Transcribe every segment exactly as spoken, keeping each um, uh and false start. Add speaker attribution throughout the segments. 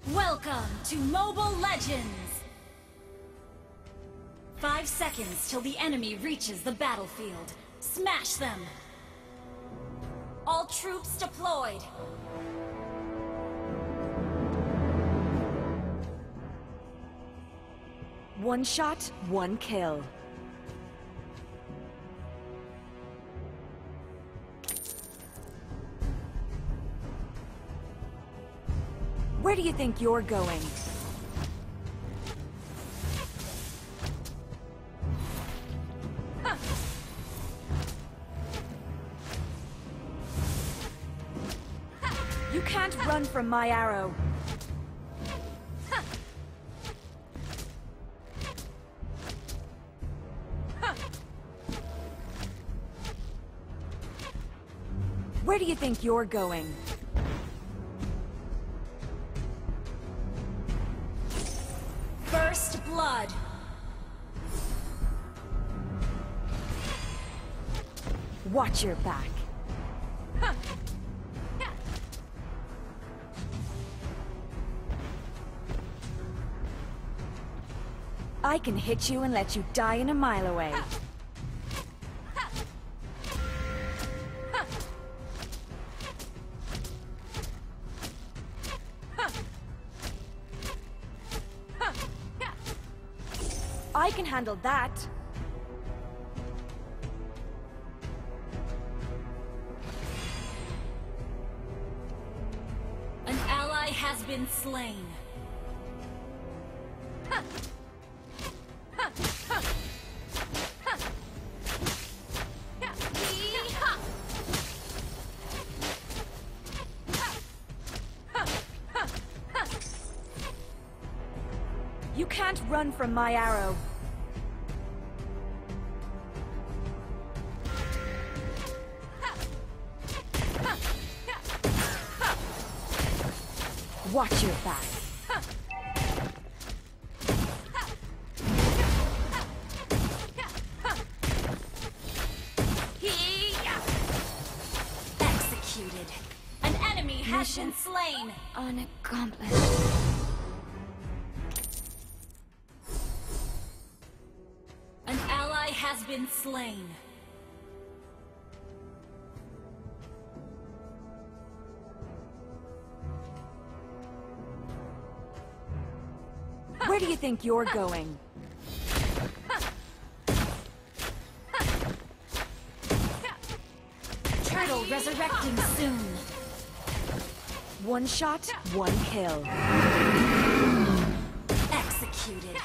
Speaker 1: Welcome to Mobile Legends! Five seconds till the enemy reaches the battlefield. Smash them! All troops deployed!
Speaker 2: One shot, one kill. Where do you think you're going? You can't run from my arrow. Where do you think you're going?
Speaker 1: First blood!
Speaker 2: Watch your back. I can hit you and let you die in a mile away. I can handle that.
Speaker 1: An ally has been slain.
Speaker 2: You can't run from my arrow. Watch your back.
Speaker 1: Executed. An enemy has been slain.
Speaker 2: Unaccomplished.
Speaker 1: An ally has been slain.
Speaker 2: Where do you think you're going?
Speaker 1: Turtle resurrecting soon.
Speaker 2: One shot, one kill.
Speaker 1: Executed.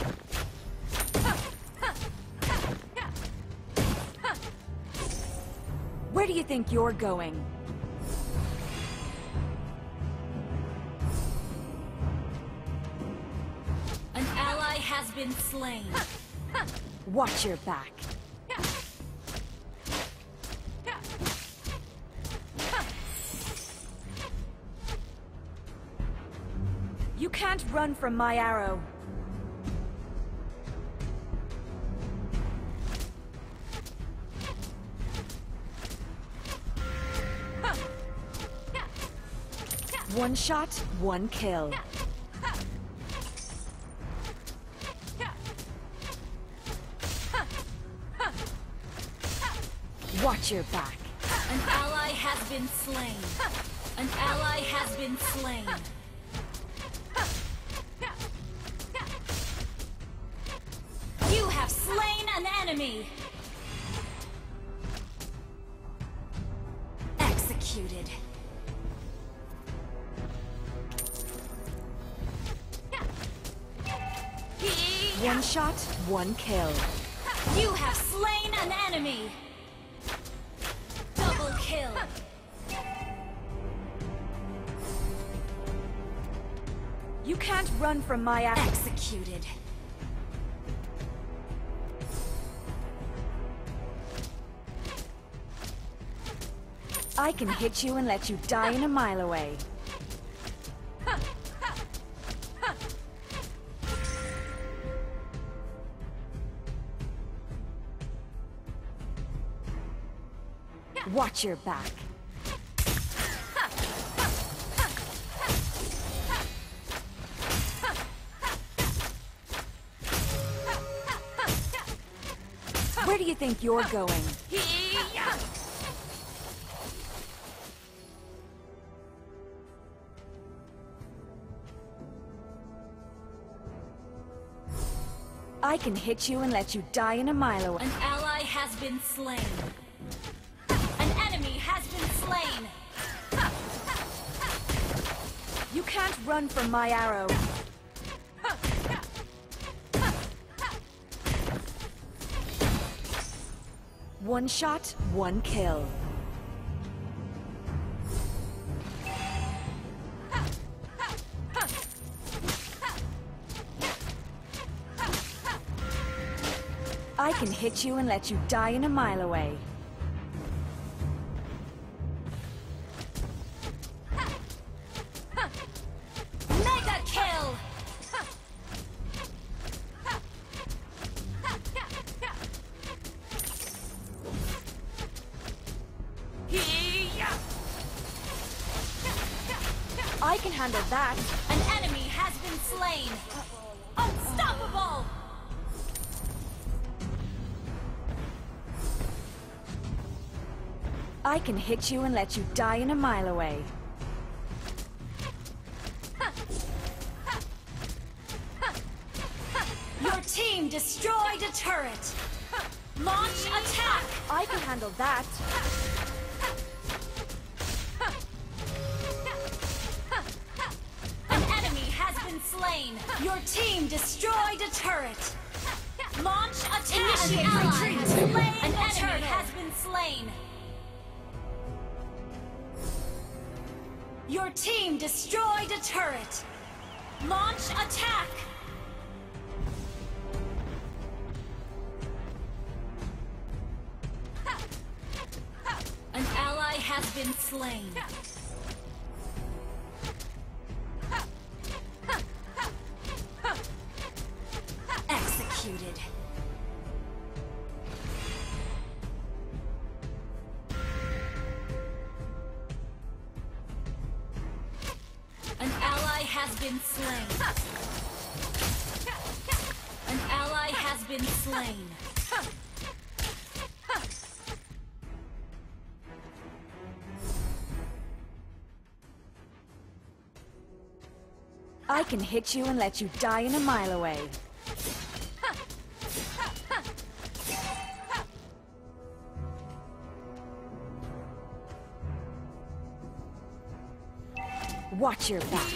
Speaker 2: Where do you think you're going?
Speaker 1: An ally has been slain.
Speaker 2: Watch your back. You can't run from my arrow. One shot, one kill. Watch your back.
Speaker 1: An ally has been slain. An ally has been slain. You have slain an enemy. Executed.
Speaker 2: One shot, one kill.
Speaker 1: You have slain an enemy. Double kill.
Speaker 2: You can't run from my arrow.
Speaker 1: Executed.
Speaker 2: I can hit you and let you die in a mile away. Watch your back. Where do you think you're going? I can hit you and let you die in a mile away.
Speaker 1: An ally has been slain. An enemy has been slain.
Speaker 2: You can't run from my arrow. One shot, one kill. I can hit you and let you die in a mile away.
Speaker 1: Mega kill!
Speaker 2: I can handle that.
Speaker 1: An enemy has been slain. Unstoppable!
Speaker 2: I can hit you and let you die in a mile away.
Speaker 1: Your team destroyed a turret. Launch attack!
Speaker 2: I can handle that.
Speaker 1: An enemy has been slain. Your team destroyed a turret. Launch attack!
Speaker 2: Initiate
Speaker 1: An ally
Speaker 2: retreat.
Speaker 1: has slain An
Speaker 2: a
Speaker 1: enemy
Speaker 2: turtle.
Speaker 1: has been slain. Your team destroyed a turret. Launch attack! An ally has been slain. Executed. An ally has been slain. An ally has been slain.
Speaker 2: I can hit you and let you die in a mile away. Watch your back.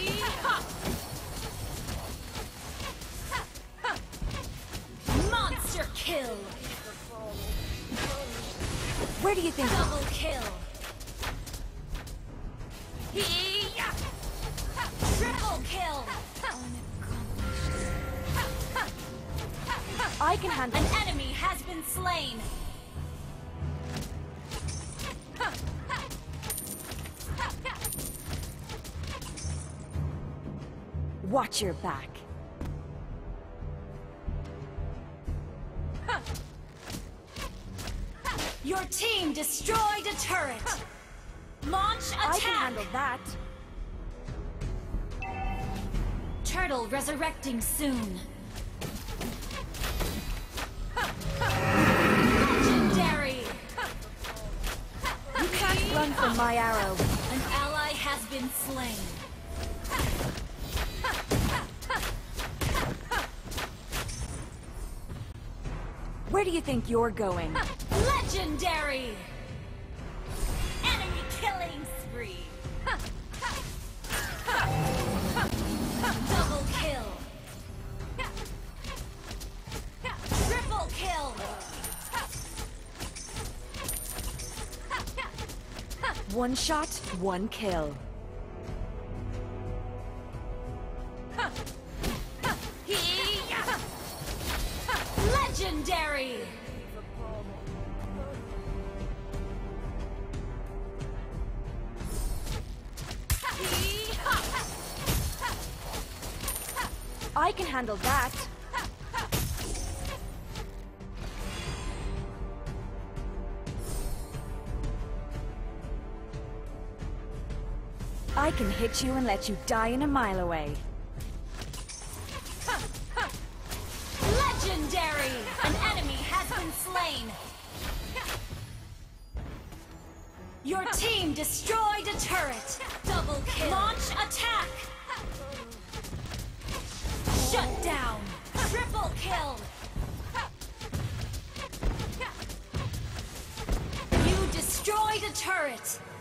Speaker 1: Monster kill!
Speaker 2: Where do you think?
Speaker 1: Double kill! Triple kill!
Speaker 2: I can handle.
Speaker 1: An enemy has been slain!
Speaker 2: Watch your back.
Speaker 1: Your team destroyed a turret! Launch
Speaker 2: I can
Speaker 1: attack!
Speaker 2: handle that.
Speaker 1: Turtle resurrecting soon. Legendary!
Speaker 2: You can't run from my arrow.
Speaker 1: An ally has been slain.
Speaker 2: Where do you think you're going?
Speaker 1: Legendary! Enemy killing spree! Double kill! Triple kill!
Speaker 2: One shot, one kill.
Speaker 1: Legendary!
Speaker 2: I can handle that. I can hit you and let you die in a mile away.
Speaker 1: Legendary! Legendary! An enemy has been slain. Your team destroyed a turret. Double kill. Launch attack. Shut down. Triple kill. You destroyed a turret.